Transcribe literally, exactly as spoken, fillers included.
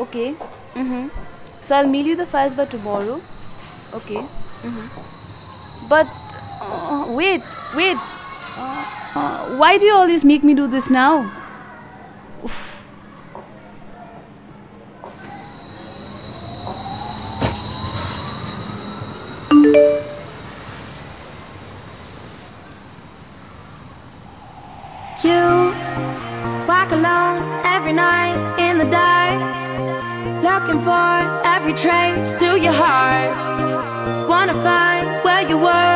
Okay. Mm-hmm. So I'll mail you the files by tomorrow. Okay. Mm-hmm. But uh, wait, wait. Uh, uh, why do you always make me do this now? Oof. You walk alone every night in the dark, looking for every trace to your heart. Wanna find where you were